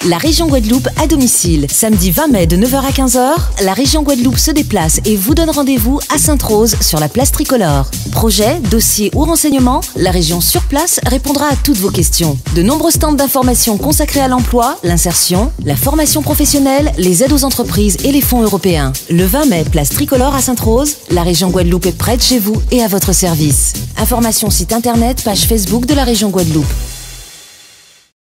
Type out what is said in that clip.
la région Guadeloupe à domicile. Samedi 20 mai de 9 h à 15 h, la région Guadeloupe se déplace et vous donne rendez-vous à Sainte-Rose sur la place Tricolore. Projet, dossier ou renseignements, la région sur place répondra à toutes vos questions. De nombreux stands d'information consacrés à l'emploi, l'insertion, la formation professionnelle, les aides aux entreprises et les fonds européens. Le 20 mai, place Tricolore à Sainte-Rose, la région Guadeloupe est près de chez vous et à votre service. Information site internet, page Facebook de la région Guadeloupe.